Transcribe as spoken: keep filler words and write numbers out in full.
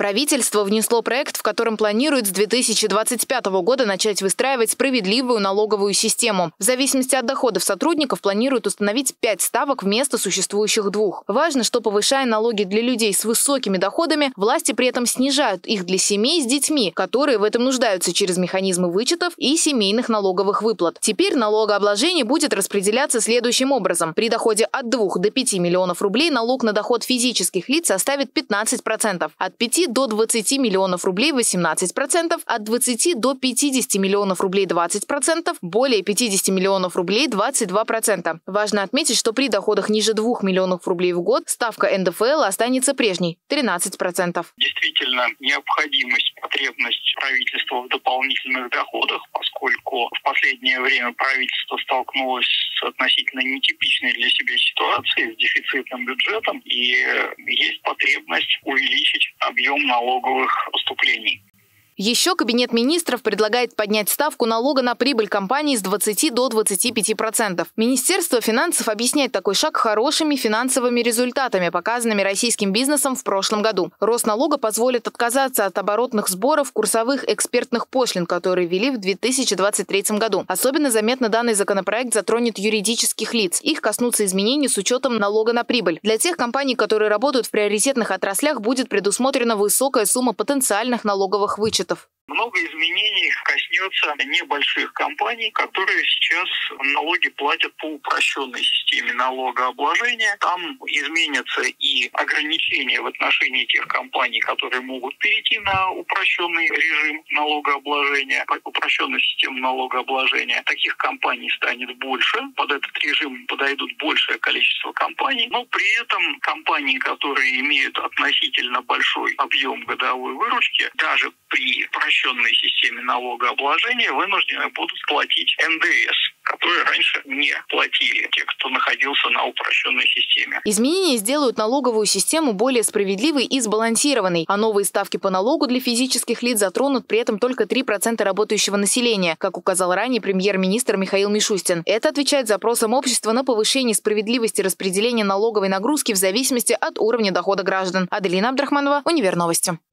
Правительство внесло проект, в котором планирует с две тысячи двадцать пятого года начать выстраивать справедливую налоговую систему. В зависимости от доходов сотрудников планируют установить пять ставок вместо существующих двух. Важно, что, повышая налоги для людей с высокими доходами, власти при этом снижают их для семей с детьми, которые в этом нуждаются через механизмы вычетов и семейных налоговых выплат. Теперь налогообложение будет распределяться следующим образом. При доходе от двух до пяти миллионов рублей налог на доход физических лиц составит пятнадцать процентов, от пяти до двадцати миллионов рублей восемнадцать процентов, от двадцати до пятидесяти миллионов рублей двадцать процентов, более пятидесяти миллионов рублей двадцать два процента. Важно отметить, что при доходах ниже двух миллионов рублей в год ставка эн дэ эф эл останется прежней – тринадцать процентов. Действительно, необходимость, потребность правительства в дополнительных доходах, поскольку в последнее время правительство столкнулось с относительно нетипичной для себя ситуацией, с дефицитным бюджетом, и есть потребность увеличить объем налоговых поступлений. Еще Кабинет министров предлагает поднять ставку налога на прибыль компаний с двадцати до двадцати пяти процентов. Министерство финансов объясняет такой шаг хорошими финансовыми результатами, показанными российским бизнесом в прошлом году. Рост налога позволит отказаться от оборотных сборов курсовых экспертных пошлин, которые ввели в две тысячи двадцать третьем году. Особенно заметно данный законопроект затронет юридических лиц. Их коснутся изменений с учетом налога на прибыль. Для тех компаний, которые работают в приоритетных отраслях, будет предусмотрена высокая сумма потенциальных налоговых вычетов. Много изменений коснется небольших компаний, которые сейчас налоги платят по упрощенной системе налогообложения. Там изменятся и ограничения в отношении тех компаний, которые могут перейти на упрощенный режим налогообложения, упрощенную систему налогообложения. Таких компаний станет больше, под этот режим подойдут большее количество компаний, но при этом компании, которые имеют относительно большой объем годовой выручки, даже при упрощенной системе налогообложения вынуждены будут платить эн дэ эс, которые раньше не платили те, кто находился на упрощенной системе. Изменения сделают налоговую систему более справедливой и сбалансированной, а новые ставки по налогу для физических лиц затронут при этом только три процента работающего населения, как указал ранее премьер-министр Михаил Мишустин. Это отвечает запросам общества на повышение справедливости распределения налоговой нагрузки в зависимости от уровня дохода граждан. Аделина Абдрахманова, Универновости.